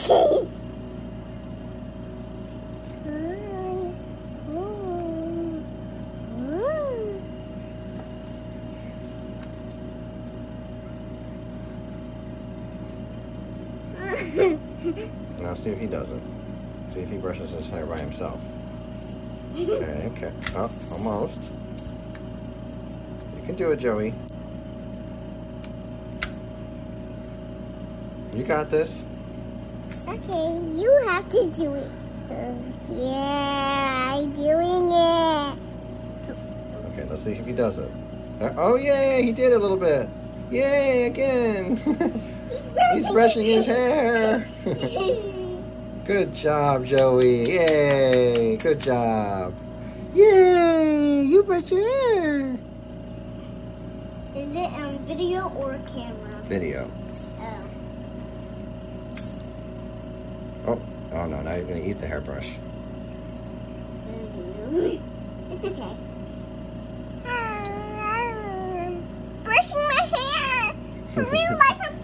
Now see if he doesn't. See if he brushes his hair by himself. Okay. Oh, almost. You can do it, Joey. You got this. Okay, you have to do it. Yeah, I'm doing it. Okay, let's see if he does it. Oh, yay! He did it a little bit. Yay, again. He's brushing his hair. Good job, Joey. Yay! Good job. Yay! You brushed your hair. Is it on video or camera? Video. Oh, oh no, now you're going to eat the hairbrush. It's okay. Brushing my hair. For real life, I'm